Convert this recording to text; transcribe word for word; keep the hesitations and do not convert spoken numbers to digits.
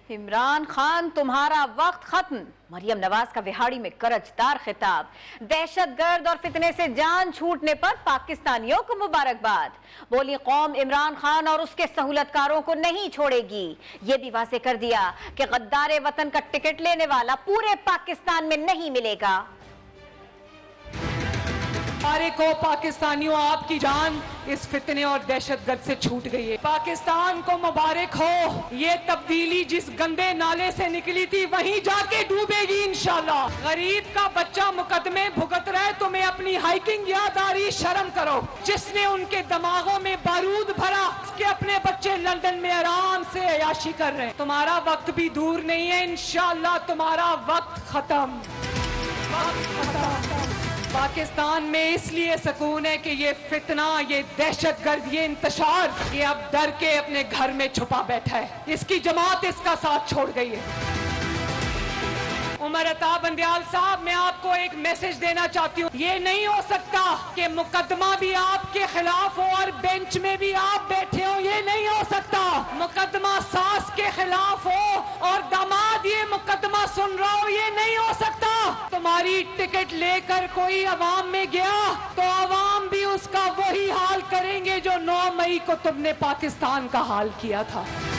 इमरान खान तुम्हारा वक्त खत्म। मरियम नवाज का विहाड़ी में करजदार खिताब। दहशतगर्द और फितने से जान छूटने पर पाकिस्तानियों को मुबारकबाद। बोली कौम इमरान खान और उसके सहूलतकारों को नहीं छोड़ेगी। ये भी वाज़ेह कर दिया कि गद्दारे वतन का टिकट लेने वाला पूरे पाकिस्तान में नहीं मिलेगा। सारे को पाकिस्तानियों, आपकी जान इस फितने और दहशतगर्द से छूट गई है। पाकिस्तान को मुबारक हो। ये तब्दीली जिस गंदे नाले से निकली थी वहीं जाके डूबेगी इंशाल्लाह। गरीब का बच्चा मुकदमे भुगत रहा है, तुम्हें अपनी हाइकिंग याद आ रही? शर्म करो। जिसने उनके दिमागों में बारूद भरा, उसके अपने बच्चे लंदन में आराम से अयाशी कर रहे हैं। तुम्हारा वक्त भी दूर नहीं है, इंशाल्लाह तुम्हारा वक्त खत्म। पाकिस्तान में इसलिए सुकून है कि ये फितना, ये दहशतगर्द, ये इंतशार, ये अब डर के अपने घर में छुपा बैठा है। इसकी जमात इसका साथ छोड़ गई है। उमर अता बंदयाल साहब, मैं आपको एक मैसेज देना चाहती हूँ। ये नहीं हो सकता कि मुकदमा भी आपके खिलाफ हो और बेंच में भी आप बैठे हो। ये नहीं हो सकता। मुकदमा सास के खिलाफ हो और दामाद ये मुकदमा सुन रहा हो। ये नहीं हो सकता। तुम्हारी टिकट लेकर कोई अवाम में गया तो अवाम भी उसका वही हाल करेंगे जो नौ मई को तुमने पाकिस्तान का हाल किया था।